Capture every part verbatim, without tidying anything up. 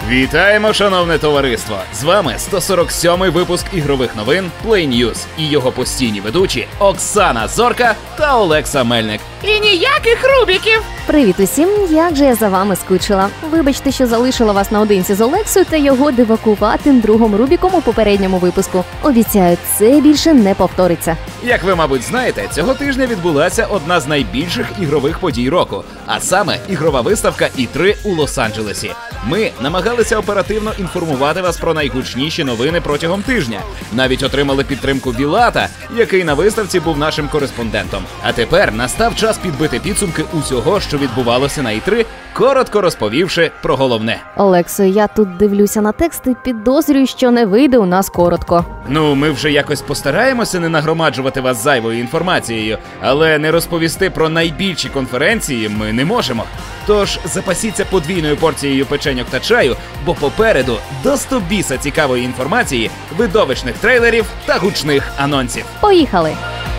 Вітаємо, шановне товариство! З вами сто сорок сьомий випуск ігрових новин Play News і його постійні ведучі Оксана Зорка та Олекса Мельник. І ніяких рубіків! Привіт усім, як же я за вами скучила. Вибачте, що залишила вас наодинці з Олексою та його дивакуватим другом Рубіком у попередньому випуску. Обіцяю, це більше не повториться. Як ви, мабуть, знаєте, цього тижня відбулася одна з найбільших ігрових подій року, а саме ігрова виставка і три у Лос-Анджелесі. Ми намагалися оперативно інформувати вас про найгучніші новини протягом тижня. Навіть отримали підтримку Вілата, який на виставці був нашим кореспондентом. А тепер настав час підбити підсумки усього, що відбувалося на і три, коротко розповівши про головне. Олексо, я тут дивлюся на текст і підозрюю, що не вийде у нас коротко. Ну, ми вже якось постараємося не нагромаджувати вас зайвою інформацією, але не розповісти про найбільші конференції ми не можемо. Тож запасіться подвійною порцією печеньок та чаю, бо попереду до стобіса цікавої інформації, видовищних трейлерів та гучних анонсів. Поїхали!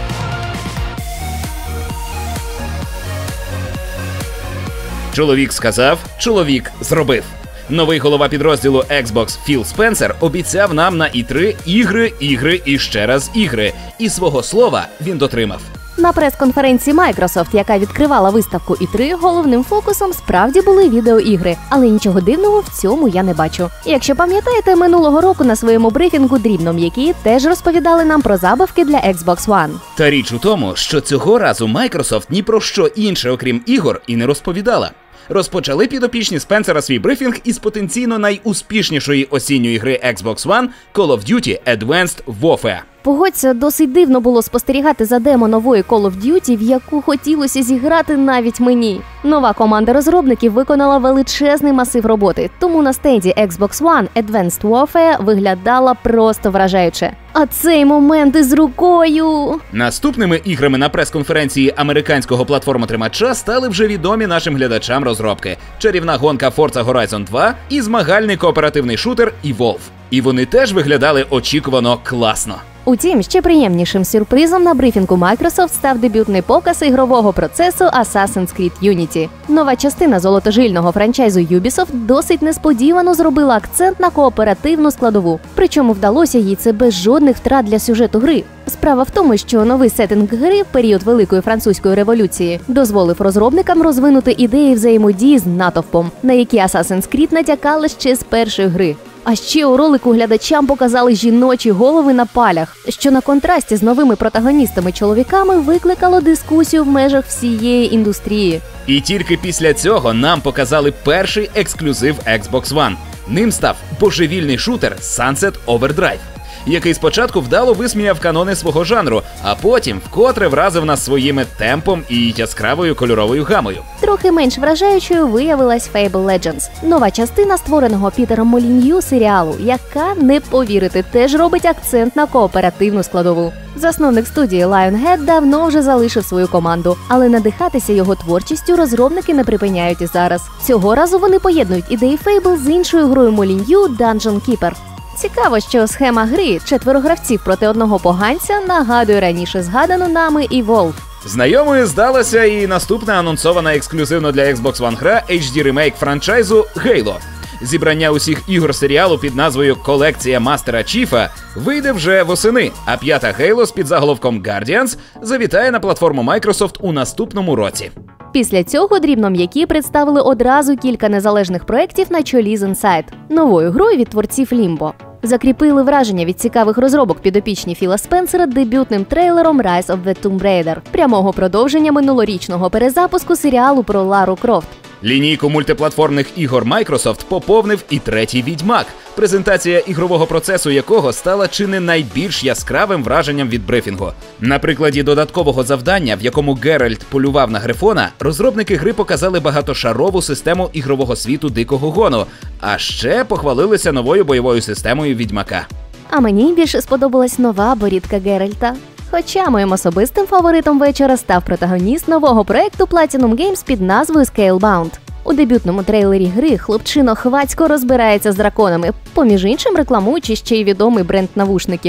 Чоловік сказав, чоловік зробив. Новий голова підрозділу Xbox Філ Спенсер обіцяв нам на і три ігри, ігри і ще раз ігри. І свого слова він дотримав. На прес-конференції Microsoft, яка відкривала виставку і три, головним фокусом справді були відеоігри. Але нічого дивного в цьому я не бачу. Якщо пам'ятаєте, минулого року на своєму брифінгу дрібно м'які теж розповідали нам про забавки для Xbox One. Та річ у тому, що цього разу Microsoft ні про що інше, окрім ігор, і не розповідала. Розпочали підопічні Спенсера свій брифінг із потенційно найуспішнішої осінньої гри Xbox One Call of Duty Advanced Warfare. Погодься, досить дивно було спостерігати за демо нової Call of Duty, в яку хотілося зіграти навіть мені. Нова команда розробників виконала величезний масив роботи, тому на стенді Xbox One Advanced Warfare виглядала просто вражаюче. А цей момент із рукою! Наступними іграми на прес-конференції американського платформотримача стали вже відомі нашим глядачам розробки – чарівна гонка Forza Horizon два і змагальний кооперативний шутер Evolve. І вони теж виглядали очікувано класно. Утім, ще приємнішим сюрпризом на брифінгу Microsoft став дебютний показ ігрового процесу Assassin's Creed Unity. Нова частина золотожильного франчайзу Ubisoft досить несподівано зробила акцент на кооперативну складову. Причому вдалося їй це без жодних втрат для сюжету гри. Справа в тому, що новий сеттинг гри в період Великої Французької революції дозволив розробникам розвинути ідеї взаємодії з натовпом, на які Assassin's Creed натякала ще з першої гри. А ще у ролику глядачам показали жіночі голови на палях, що на контрасті з новими протагоністами-чоловіками викликало дискусію в межах всієї індустрії. І тільки після цього нам показали перший ексклюзив Xbox One. Ним став божевільний шутер Sunset Overdrive, який спочатку вдало висміяв канони свого жанру, а потім вкотре вразив нас своїми темпом і яскравою кольоровою гамою. Трохи менш вражаючою виявилась Fable Legends. Нова частина створеного Пітером Молін'ю серіалу, яка, не повірите, теж робить акцент на кооперативну складову. Засновник студії Lionhead давно вже залишив свою команду, але надихатися його творчістю розробники не припиняють і зараз. Цього разу вони поєднують ідеї Fable з іншою грою Молін'ю Dungeon Keeper. Цікаво, що схема гри четверо гравців проти одного поганця нагадує раніше згадану нами Evolve. Знайомою здалася і наступна анонсована ексклюзивно для Xbox One гра ейч ді ремейк франчайзу Halo. Зібрання усіх ігор серіалу під назвою «Колекція Мастера Чіфа» вийде вже восени, а п'ята Halo з підзаголовком Guardians завітає на платформу Microsoft у наступному році. Після цього дрібно-м'які представили одразу кілька незалежних проєктів на чолі з Inside, новою грою від творців Limbo. Закріпили враження від цікавих розробок підопічні Філа Спенсера дебютним трейлером Rise of the Tomb Raider, прямого продовження минулорічного перезапуску серіалу про Лару Крофт. Лінійку мультиплатформних ігор Microsoft поповнив і третій «Відьмак», презентація ігрового процесу якого стала чи не найбільш яскравим враженням від брифінгу. На прикладі додаткового завдання, в якому Геральт полював на Грифона, розробники гри показали багатошарову систему ігрового світу Дикого Гону, а ще похвалилися новою бойовою системою Відьмака. А мені більше сподобалась нова борідка Геральта. Хоча моїм особистим фаворитом вечора став протагоніст нового проєкту Platinum Games під назвою Scalebound. У дебютному трейлері гри хлопчино хвацько розбирається з драконами, поміж іншим рекламуючи ще й відомий бренд навушників.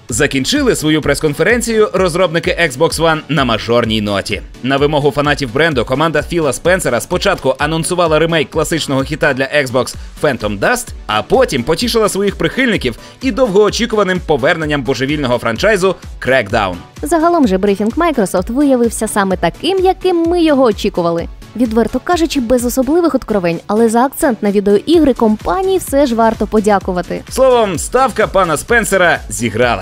Закінчили свою прес-конференцію розробники Xbox One на мажорній ноті. На вимогу фанатів бренду команда Філа Спенсера спочатку анонсувала ремейк класичного хіта для Xbox Phantom Dust, а потім потішила своїх прихильників і довгоочікуваним поверненням божевільного франчайзу Crackdown. Загалом же брифінг Microsoft виявився саме таким, яким ми його очікували. Відверто кажучи, без особливих откровень, але за акцент на відеоігри компанії все ж варто подякувати. Словом, ставка пана Спенсера зіграла.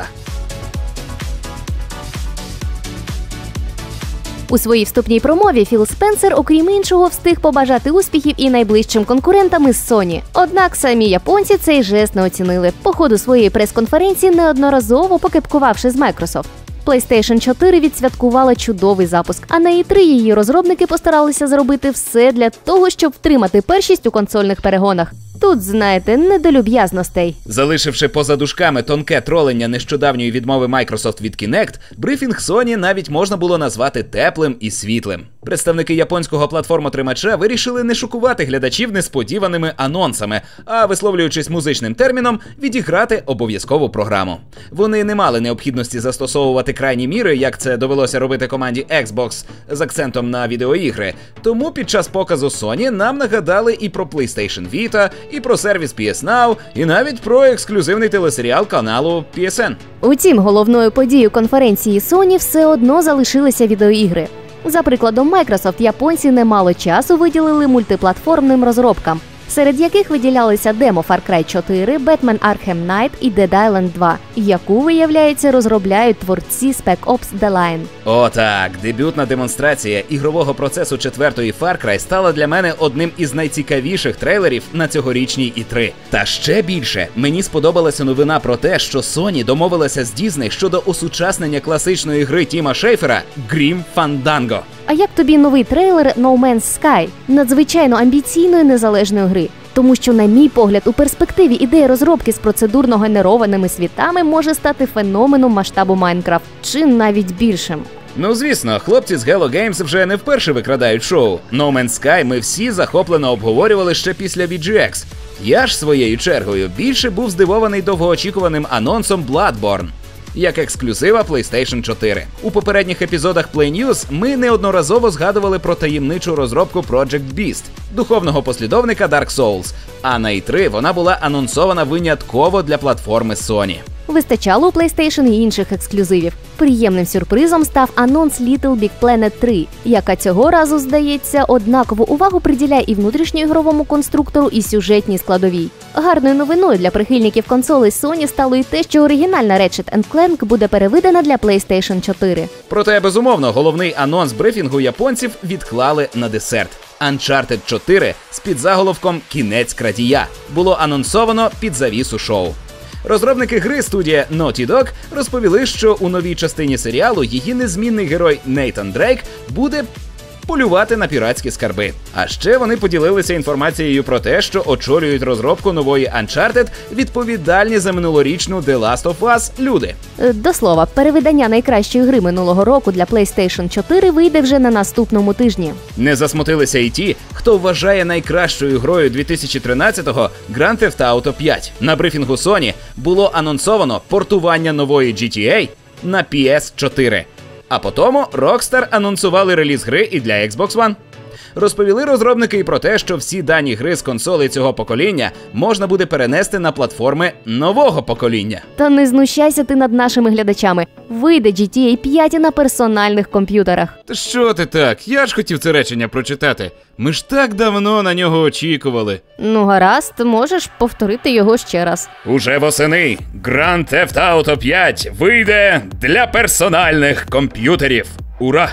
У своїй вступній промові Філ Спенсер, окрім іншого, встиг побажати успіхів і найближчим конкурентам із Sony. Однак самі японці цей жест не оцінили. По ходу своєї прес-конференції неодноразово покепкувавши з Microsoft. PlayStation чотири відсвяткувала чудовий запуск, а на і три її розробники постаралися зробити все для того, щоб втримати першість у консольних перегонах. Тут, знаєте, не до люб'язностей. Залишивши поза дужками тонке тролення нещодавньої відмови Microsoft від Kinect, брифінг Sony навіть можна було назвати теплим і світлим. Представники японського платформотримача вирішили не шокувати глядачів несподіваними анонсами, а, висловлюючись музичним терміном, відіграти обов'язкову програму. Вони не мали необхідності застосовувати крайні міри, як це довелося робити команді Xbox з акцентом на відеоігри. Тому під час показу Sony нам нагадали і про PlayStation Vita, і про сервіс пі ес Now, і навіть про ексклюзивний телесеріал каналу пі ес ен. Утім, головною подією конференції Sony все одно залишилися відеоігри. За прикладом Microsoft, японці немало часу виділили мультиплатформним розробкам, серед яких виділялися демо Far Cry чотири, Batman Arkham Knight і Dead Island два, яку, виявляється, розробляють творці Spec Ops The Line. О так, дебютна демонстрація ігрового процесу четвертої Far Cry стала для мене одним із найцікавіших трейлерів на цьогорічній і три. Та ще більше, мені сподобалася новина про те, що Sony домовилася з Disney щодо осучаснення класичної гри Тіма Шейфера Grim Fandango. А як тобі новий трейлер No Man's Sky? Надзвичайно амбіційної незалежної гри. Тому що, на мій погляд, у перспективі ідея розробки з процедурно генерованими світами може стати феноменом масштабу Майнкрафт, чи навіть більшим. Ну, звісно, хлопці з Hello Games вже не вперше викрадають шоу. No Man's Sky ми всі захоплено обговорювали ще після ві джі екс. Я ж своєю чергою більше був здивований довгоочікуваним анонсом Bloodborne як ексклюзива PlayStation чотири. У попередніх епізодах Play News ми неодноразово згадували про таємничу розробку Project Beast, духовного послідовника Dark Souls, а на і три вона була анонсована винятково для платформи Sony. Вистачало у PlayStation і інших ексклюзивів. Приємним сюрпризом став анонс Little Big Planet три, яка цього разу, здається, однакову увагу приділяє і внутрішньоігровому конструктору, і сюжетній складовій. Гарною новиною для прихильників консолей Sony стало й те, що оригінальна Ratchet енд Clank буде перевидана для PlayStation чотири. Проте, безумовно, головний анонс брифінгу японців відклали на десерт. Uncharted чотири з підзаголовком «Кінець крадія» було анонсовано під завісу шоу. Розробники гри, студія Naughty Dog, розповіли, що у новій частині серіалу її незмінний герой Нейтан Дрейк буде полювати на піратські скарби. А ще вони поділилися інформацією про те, що очолюють розробку нової Uncharted відповідальні за минулорічну The Last of Us люди. До слова, перевидання найкращої гри минулого року для PlayStation чотири вийде вже на наступному тижні. Не засмутилися і ті, хто вважає найкращою грою дві тисячі тринадцятого Grand Theft Auto п'ять. На брифінгу Sony було анонсовано портування нової джі ті ей на пі ес чотири. А потім Rockstar анонсували реліз гри і для Xbox One. Розповіли розробники і про те, що всі дані гри з консолей цього покоління можна буде перенести на платформи нового покоління. Та не знущайся ти над нашими глядачами. Вийде джі ті ей п'ять на персональних комп'ютерах. Та що ти так? Я ж хотів це речення прочитати. Ми ж так давно на нього очікували. Ну гаразд, можеш повторити його ще раз. Уже восени Grand Theft Auto п'ять вийде для персональних комп'ютерів. Ура!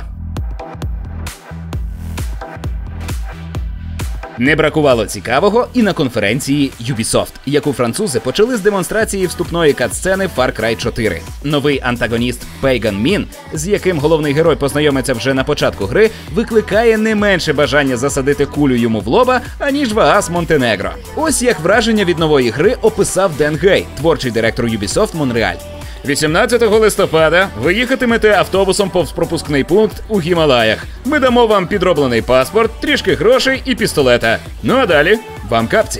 Не бракувало цікавого і на конференції Ubisoft, яку французи почали з демонстрації вступної кат-сцени Far Cry чотири. Новий антагоніст Pagan Min, з яким головний герой познайомиться вже на початку гри, викликає не менше бажання засадити кулю йому в лоба, аніж Ваагас Монтенегро. Ось як враження від нової гри описав Ден Гей, творчий директор Ubisoft Монреаль. вісімнадцятого листопада ви їхатимете автобусом повз пропускний пункт у Гімалаях. Ми дамо вам підроблений паспорт, трішки грошей і пістолета. Ну а далі вам капці.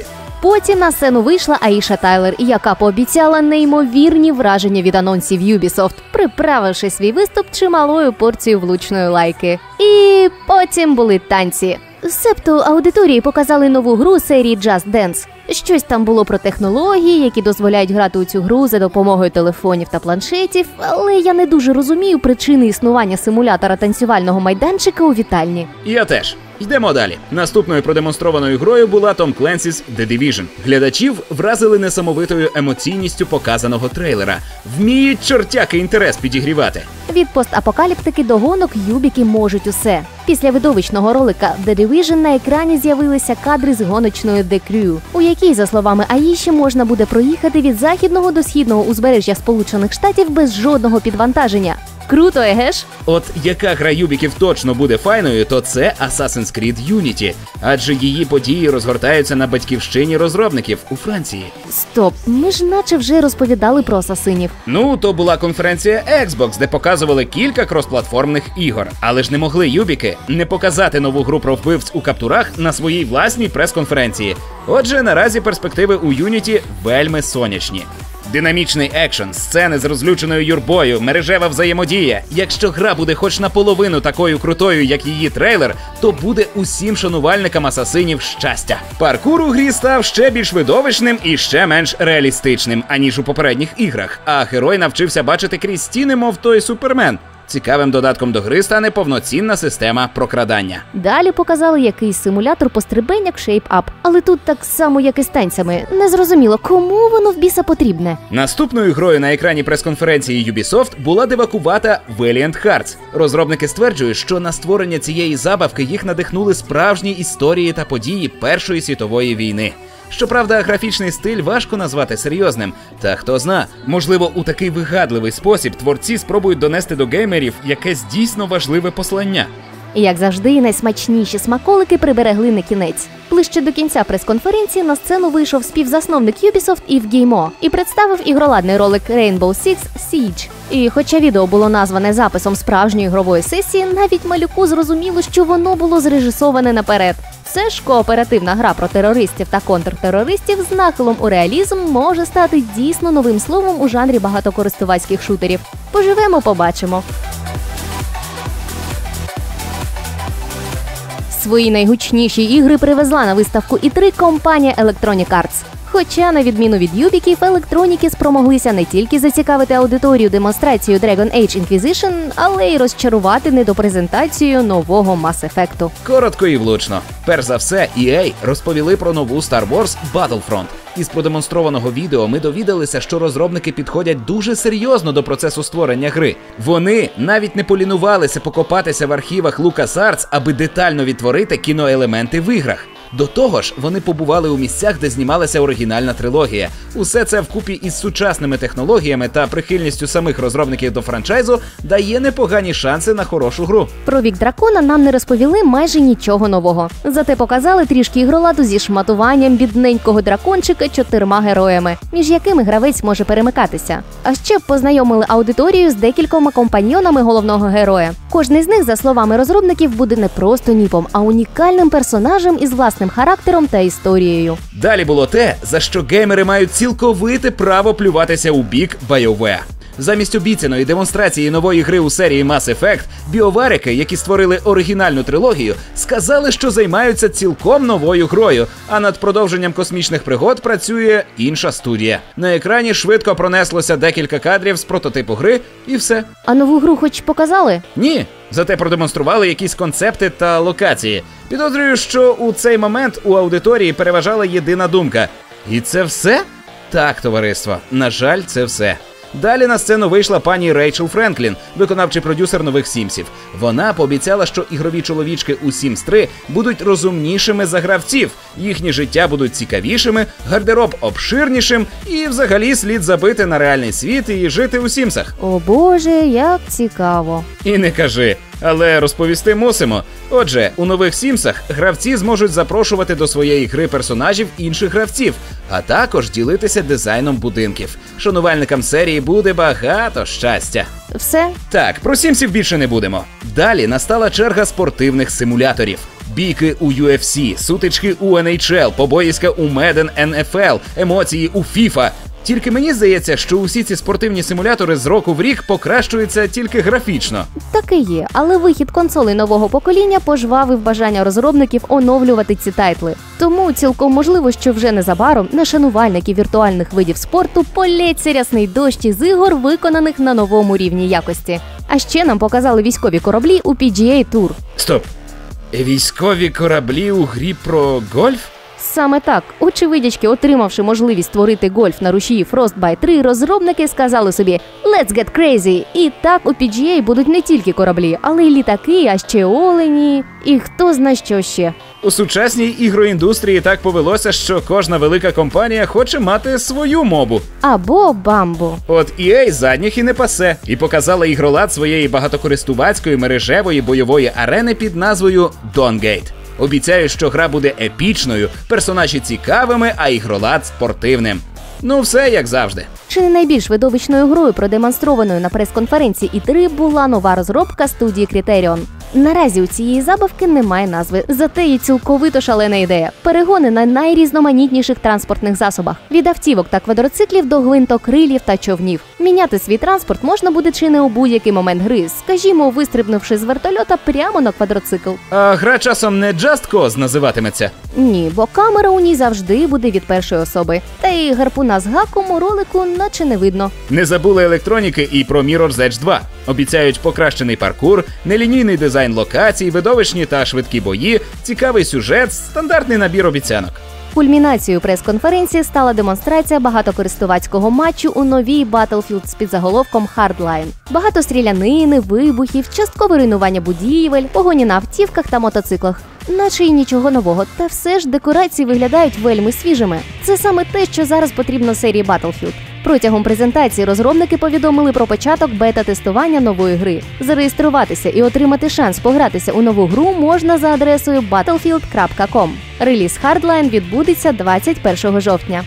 Потім на сцену вийшла Аїша Тайлер, яка пообіцяла неймовірні враження від анонсів Ubisoft, приправивши свій виступ чималою порцією влучної лайки. І потім були танці. Себто аудиторії показали нову гру серії Just Dance. Щось там було про технології, які дозволяють грати у цю гру за допомогою телефонів та планшетів, але я не дуже розумію причини існування симулятора танцювального майданчика у вітальні. Я теж. Йдемо далі. Наступною продемонстрованою грою була Tom Clancy's The Division. Глядачів вразили несамовитою емоційністю показаного трейлера. Вміють чортяки інтерес підігрівати. Від постапокаліптики до гонок юбіки можуть усе. Після видовищного ролика The Division на екрані з'явилися кадри з гоночною The Crew, у якій, за словами Аїші, можна буде проїхати від західного до східного узбережжя Сполучених Штатів без жодного підвантаження. Круто, еге ж? От яка гра юбіків точно буде файною, то це Assassin's Creed Unity. Адже її події розгортаються на батьківщині розробників у Франції. Стоп, ми ж наче вже розповідали про асасинів. Ну, то була конференція Xbox, де показували кілька кросплатформних ігор. Але ж не могли юбіки не показати нову гру про вбивць у каптурах на своїй власній прес-конференції. Отже, наразі перспективи у Unity вельми сонячні. Динамічний екшен, сцени з розлюченою юрбою, мережева взаємодія. Якщо гра буде хоч наполовину такою крутою, як її трейлер, то буде усім шанувальникам асасинів щастя. Паркур у грі став ще більш видовищним і ще менш реалістичним, аніж у попередніх іграх. А герой навчився бачити крізь стіни, мов той Супермен. Цікавим додатком до гри стане повноцінна система прокрадання. Далі показали якийсь симулятор пострибання в Shape Up. Але тут так само, як і з танцями. Незрозуміло, кому воно в біса потрібне. Наступною грою на екрані прес-конференції Ubisoft була девакувата Valiant Hearts. Розробники стверджують, що на створення цієї забавки їх надихнули справжні історії та події Першої світової війни. Щоправда, графічний стиль важко назвати серйозним. Та хто зна, можливо, у такий вигадливий спосіб творці спробують донести до геймерів якесь дійсно важливе послання. І, як завжди, найсмачніші смаколики приберегли на кінець. Ближче до кінця прес-конференції на сцену вийшов співзасновник Ubisoft Ів Геймо і представив ігроладний ролик Rainbow Six Siege. І хоча відео було назване записом справжньої ігрової сесії, навіть малюку зрозуміло, що воно було зрежисоване наперед. Це ж кооперативна гра про терористів та контртерористів з нахилом у реалізм може стати дійсно новим словом у жанрі багатокористувацьких шутерів. Поживемо, побачимо. Свої найгучніші ігри привезла на виставку і три компанія Electronic Arts. Хоча, на відміну від юбіків, електроніки спромоглися не тільки зацікавити аудиторію демонстрацією Dragon Age Inquisition, але й розчарувати недопрезентацією нового Mass Effect. Коротко і влучно. Перш за все, і ей розповіли про нову Star Wars Battlefront. Із продемонстрованого відео ми довідалися, що розробники підходять дуже серйозно до процесу створення гри. Вони навіть не полінувалися покопатися в архівах LucasArts, аби детально відтворити кіноелементи в іграх. До того ж, вони побували у місцях, де знімалася оригінальна трилогія. Усе це вкупі із сучасними технологіями та прихильністю самих розробників до франчайзу дає непогані шанси на хорошу гру. Про Вік Дракона нам не розповіли майже нічого нового. Зате показали трішки ігроладу зі шматуванням бідненького дракончика чотирма героями, між якими гравець може перемикатися. А ще познайомили аудиторію з декількома компаньйонами головного героя. Кожний з них, за словами розробників, буде не просто ніпом, а унікальним персонажем із власним характером та історією. Далі було те, за що геймери мають цілковите право плюватися у бік BioWare. Замість обіцяної демонстрації нової гри у серії Mass Effect, біоварики, які створили оригінальну трилогію, сказали, що займаються цілком новою грою, а над продовженням космічних пригод працює інша студія. На екрані швидко пронеслося декілька кадрів з прототипу гри і все. А нову гру хоч показали? Ні, зате продемонстрували якісь концепти та локації. Підозрюю, що у цей момент у аудиторії переважала єдина думка. І це все? Так, товариство, на жаль, це все. Далі на сцену вийшла пані Рейчел Френклін, виконавчий продюсер нових Сімсів. Вона пообіцяла, що ігрові чоловічки у Сімс три будуть розумнішими за гравців, їхні життя будуть цікавішими, гардероб обширнішим і взагалі слід забити на реальний світ і жити у Сімсах. О боже, як цікаво. І не кажи. Але розповісти мусимо. Отже, у нових Сімсах гравці зможуть запрошувати до своєї гри персонажів інших гравців, а також ділитися дизайном будинків. Шанувальникам серії буде багато щастя. Все? Так, про Сімсів більше не будемо. Далі настала черга спортивних симуляторів. Бійки у ю еф сі, сутички у ен ейч ел, побоїська у Madden ен еф ел, емоції у FIFA. Тільки мені здається, що усі ці спортивні симулятори з року в рік покращуються тільки графічно. Так і є, але вихід консолей нового покоління пожвавив бажання розробників оновлювати ці тайтли. Тому цілком можливо, що вже незабаром на шанувальників віртуальних видів спорту полється рясний дощ із ігор, виконаних на новому рівні якості. А ще нам показали військові кораблі у пі джі ей Tour. Стоп! Військові кораблі у грі про гольф? Саме так, очевидячки, отримавши можливість створити гольф на рушії Frostbite три, розробники сказали собі «Let's get crazy!» І так у пі джі ей будуть не тільки кораблі, але й літаки, а ще олені, і хто зна що ще. У сучасній ігроіндустрії так повелося, що кожна велика компанія хоче мати свою мобу. Або бамбу. От і ей задніх і не пасе, і показала ігролад своєї багатокористувацької мережевої бойової арени під назвою Dawn-Gate. Обіцяю, що гра буде епічною, персонажі цікавими, а ігролад спортивним. Ну все як завжди. Чи не найбільш видовищною грою, продемонстрованою на прес-конференції і три, була нова розробка студії Criterion. Наразі у цієї забавки немає назви, зате є цілковито шалена ідея. Перегони на найрізноманітніших транспортних засобах. Від автівок та квадроциклів до гвинтокрилів та човнів. Міняти свій транспорт можна буде чи не у будь-який момент гри, скажімо, вистрибнувши з вертольота прямо на квадроцикл. А гра часом не Just Cause називатиметься? Ні, бо камера у ній завжди буде від першої особи. Та й гарпуна з гаком у ролику наче не видно. Не забули електроніки і про Mirror's Edge два. Обіцяють покращений паркур, нелінійний дизайн локацій, видовищні та швидкі бої, цікавий сюжет, стандартний набір обіцянок. Кульмінацією прес-конференції стала демонстрація багатокористувацького матчу у новій Battlefield з підзаголовком Hardline. Багато стрілянини, вибухів, часткове руйнування будівель, погоні на автівках та мотоциклах. Наче й нічого нового, та все ж декорації виглядають вельми свіжими. Це саме те, що зараз потрібно серії Battlefield. Протягом презентації розробники повідомили про початок бета-тестування нової гри. Зареєструватися і отримати шанс погратися у нову гру можна за адресою battlefield крапка ком. Реліз Hardline відбудеться двадцять першого жовтня.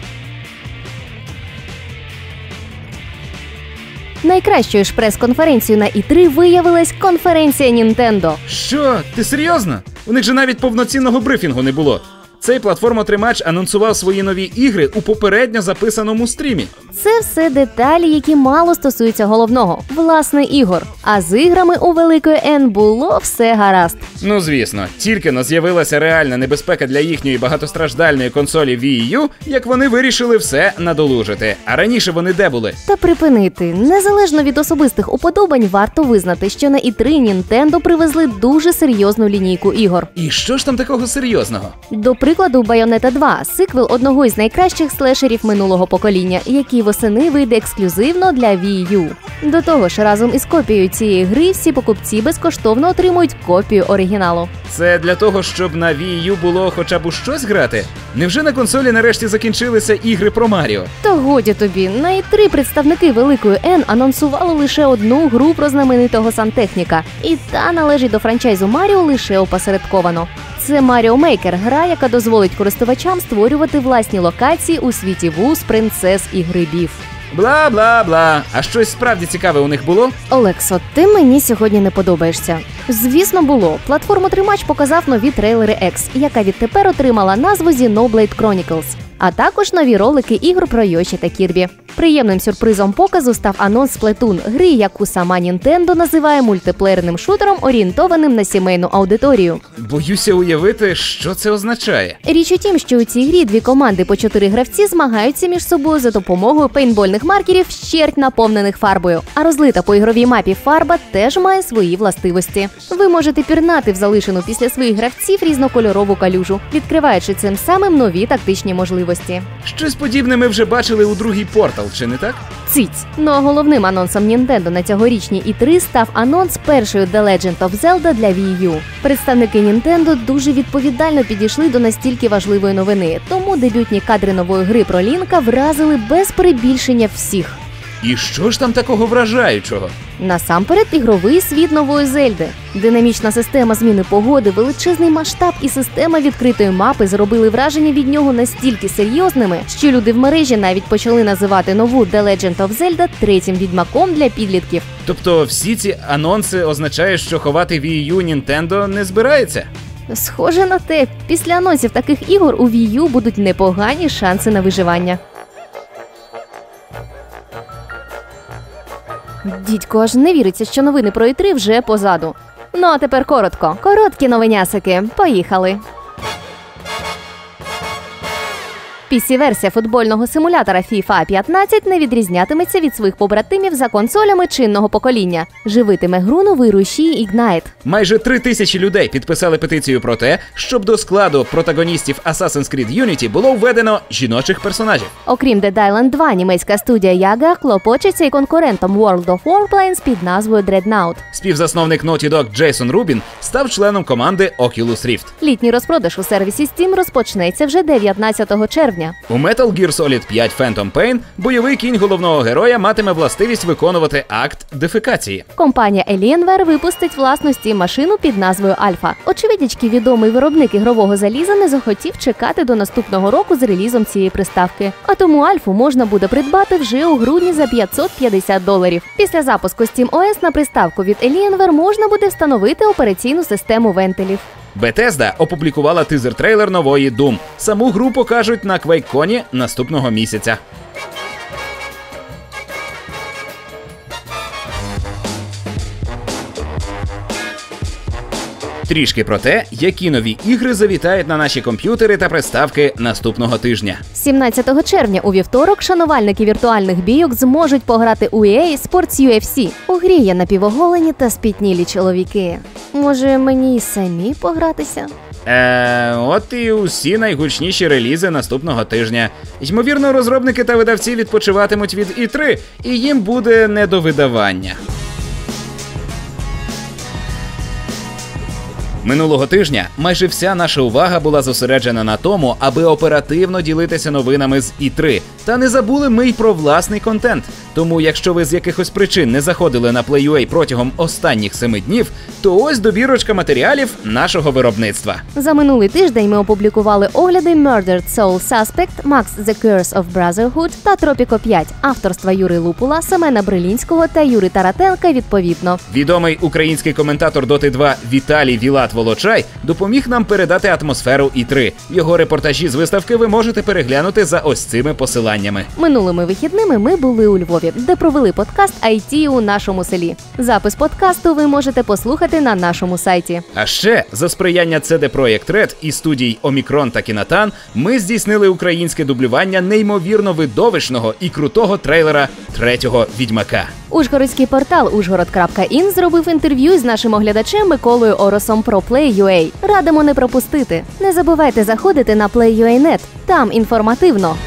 Найкращою ж прес-конференцією на і три виявилась конференція Nintendo. Що? Ти серйозно? У них же навіть повноцінного брифінгу не було. Цей платформотримач анонсував свої нові ігри у попередньо записаному стрімі. Це все деталі, які мало стосуються головного – власне ігор. А з іграми у Великої Н було все гаразд. Ну звісно, тільки-но з'явилася реальна небезпека для їхньої багатостраждальної консолі Wii ю, як вони вирішили все надолужити. А раніше вони де були? Та припинити. Незалежно від особистих уподобань, варто визнати, що на і три Nintendo привезли дуже серйозну лінійку ігор. І що ж там такого серйозного? До прикладу, Bayonetta два – сиквел одного із найкращих слешерів минулого покоління, який восени вийде ексклюзивно для Wii ю. До того ж, разом із копією цієї гри всі покупці безкоштовно отримують копію оригіналу. Це для того, щоб на Wii ю було хоча б у щось грати? Невже на консолі нарешті закінчилися ігри про Маріо? То годі тобі, на і три представники Великої Н анонсували лише одну гру про знаменитого сантехніка, і та належить до франчайзу Маріо лише опосередковано. Це Mario Maker – гра, яка дозволить користувачам створювати власні локації у світі вуз, принцес і грибів. Бла-бла-бла. А щось справді цікаве у них було? Олексо, ти мені сьогодні не подобаєшся. Звісно, було. Платформотримач показав нові трейлери X, яка відтепер отримала назву Xenoblade Chronicles, а також нові ролики ігор про Йоші та Кірбі. Приємним сюрпризом показу став анонс Splatoon – гри, яку сама Nintendo називає мультиплеєрним шутером, орієнтованим на сімейну аудиторію. Боюся уявити, що це означає. Річ у тім, що у цій грі дві команди по чотири гравці змагаються між собою за допомогою пейнтбольних маркерів, щерть наповнених фарбою. А розлита по ігровій мапі фарба теж має свої властивості. Ви можете пірнати в залишену після своїх гравців різнокольорову калюжу, відкриваючи цим самим нові тактичні можливості. Щось подібне ми вже бачили у другій Portal, чи не так? Циць. Ну а головним анонсом Nintendo на цьогорічній і три став анонс першої The Legend of Zelda для Wii ю. Представники Nintendo дуже відповідально підійшли до настільки важливої новини, тому дебютні кадри нової гри про Лінка вразили без перебільшення всіх. І що ж там такого вражаючого? Насамперед, ігровий світ нової Зельди. Динамічна система зміни погоди, величезний масштаб і система відкритої мапи зробили враження від нього настільки серйозними, що люди в мережі навіть почали називати нову The Legend of Zelda третім відьмаком для підлітків. Тобто всі ці анонси означають, що ховати Wii ю Nintendo не збирається? Схоже на те, після анонсів таких ігор у Wii U будуть непогані шанси на виживання. Дідько, аж не віриться, що новини про і три вже позаду. Ну а тепер коротко. Короткі новинясики. Поїхали. пі сі-версія футбольного симулятора FIFA п'ятнадцять не відрізнятиметься від своїх побратимів за консолями чинного покоління. Живитиме гру новий рушій Ignite. Майже три тисячі людей підписали петицію про те, щоб до складу протагоністів Assassin's Creed Unity було введено жіночих персонажів. Окрім Dead Island два, німецька студія Yaga клопочеться і конкурентом World of Warplanes під назвою Dreadnought. Співзасновник Naughty Dog Джейсон Рубін став членом команди Oculus Rift. Літній розпродаж у сервісі Steam розпочнеться вже дев'ятнадцятого червня. У Metal Gear Solid п'ять Phantom Pain бойовий кінь головного героя матиме властивість виконувати акт дефекації. Компанія Alienware випустить власну Steam-машину під назвою Alpha. Очевидячки, відомий виробник ігрового заліза не захотів чекати до наступного року з релізом цієї приставки. А тому Альфу можна буде придбати вже у грудні за п'ятсот п'ятдесят доларів. Після запуску SteamOS на приставку від Alienware можна буде встановити операційну систему вентилів. Bethesda опублікувала тизер-трейлер нової Doom. Саму гру покажуть на QuakeCon наступного місяця. Трішки про те, які нові ігри завітають на наші комп'ютери та приставки наступного тижня. сімнадцятого червня у вівторок шанувальники віртуальних бійок зможуть пограти у і ей Sports ю еф сі. У грі є напівоголені та спітнілі чоловіки. Може, мені й самі погратися? Е, от і усі найгучніші релізи наступного тижня. Ймовірно, розробники та видавці відпочиватимуть від і три, і їм буде не до видавання. Минулого тижня майже вся наша увага була зосереджена на тому, аби оперативно ділитися новинами з і три. Та не забули ми й про власний контент. Тому, якщо ви з якихось причин не заходили на плей ю ей протягом останніх семи днів, то ось добірочка матеріалів нашого виробництва. За минулий тиждень ми опублікували огляди Murdered Soul Suspect, Max The Curse of Brotherhood та Tropico п'ять авторства Юри Лупула, Семена Брилінського та Юри Тарателка відповідно. Відомий український коментатор Доти два Віталій Вілат Волочай допоміг нам передати атмосферу і три. Його репортажі з виставки ви можете переглянути за ось цими посиланнями. Минулими вихідними ми були у Львові, де провели подкаст ай ті у нашому селі. Запис подкасту ви можете послухати на нашому сайті. А ще, за сприяння сі ді Projekt Red і студій Омікрон та Кінатан, ми здійснили українське дублювання неймовірно видовищного і крутого трейлера третього Відьмака. Ужгородський портал ужгород крапка ін зробив інтерв'ю з нашим оглядачем Миколою Оросом про плей ю ей. Радимо не пропустити. Не забувайте заходити на плей ю ей крапка нет. Там інформативно.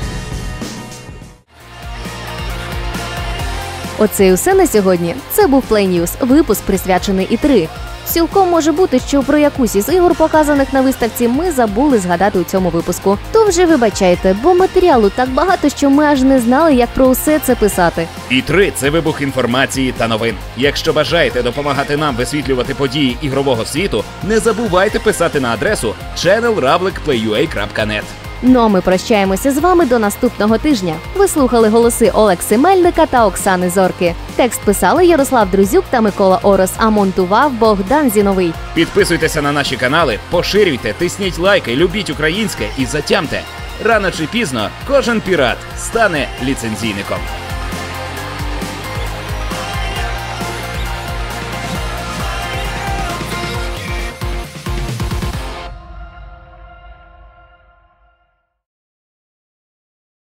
Оце і все на сьогодні. Це був Play News, випуск присвячений і три. Цілком може бути, що про якусь із ігор, показаних на виставці, ми забули згадати у цьому випуску. То вже вибачайте, бо матеріалу так багато, що ми аж не знали, як про усе це писати. і три – це вибух інформації та новин. Якщо бажаєте допомагати нам висвітлювати події ігрового світу, не забувайте писати на адресу ченел равлик плей ю ей крапка нет. Ну а ми прощаємося з вами до наступного тижня. Ви слухали голоси Олекси Мельника та Оксани Зорки. Текст писали Ярослав Друзюк та Микола Орос, а монтував Богдан Зіновий. Підписуйтеся на наші канали, поширюйте, тисніть лайки, любіть українське і затямте. Рано чи пізно кожен пірат стане ліцензійником.